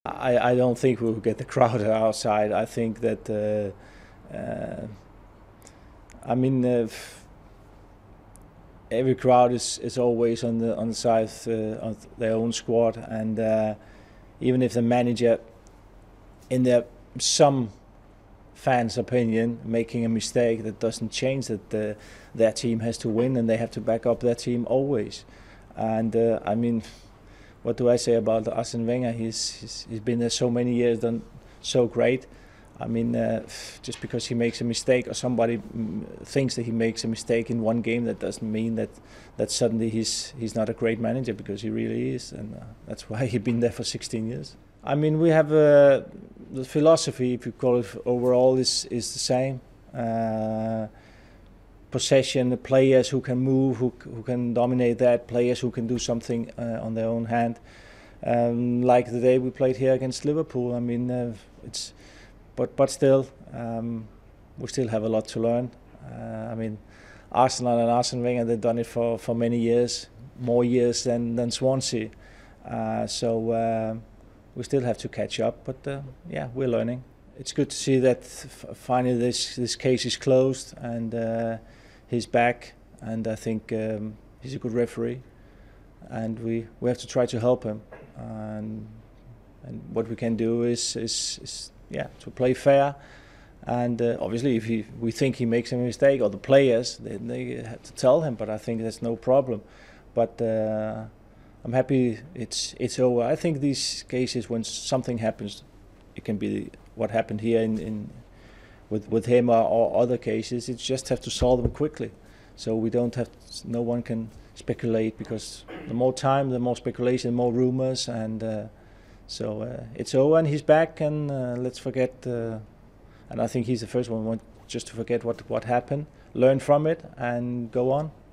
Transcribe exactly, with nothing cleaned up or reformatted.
I, I don't think we'll get the crowd outside. I think that, uh, uh, I mean, uh, every crowd is, is always on the on the side uh, of their own squad, and uh, even if the manager, in their some fans' opinion, making a mistake, that doesn't change that the, their team has to win and they have to back up their team always. And uh, I mean, what do I say about Arsene Wenger? He's, he's he's been there so many years, done so great. I mean, uh, just because he makes a mistake or somebody thinks that he makes a mistake in one game, that doesn't mean that that suddenly he's he's not a great manager, because he really is, and uh, that's why he's been there for sixteen years. I mean, we have uh, the philosophy, if you call it overall, is is the same. Uh, possession, the players who can move, who who can dominate that, players who can do something uh, on their own hand. Um, like the day we played here against Liverpool. I mean, uh, it's. But but still, um, we still have a lot to learn. Uh, I mean, Arsenal and Arsene Wenger, they've done it for, for many years, more years than than Swansea. Uh, so uh, we still have to catch up. But uh, yeah, we're learning. It's good to see that f finally this this case is closed and uh, he's back. And I think um, he's a good referee, and we we have to try to help him. And and what we can do is is. is Yeah, to play fair, and uh, obviously if he, we think he makes a mistake, or the players, they, they have to tell him. But I think that's no problem. But uh, I'm happy it's it's over. I think these cases, when something happens, it can be what happened here in, in with with him or, or other cases. It's just have to solve them quickly, so we don't have to, no one can speculate, because the more time, the more speculation, the more rumors, and. Uh, So uh, it's over, and he's back, and uh, let's forget. Uh, and I think he's the first one just to forget what what happened, learn from it, and go on.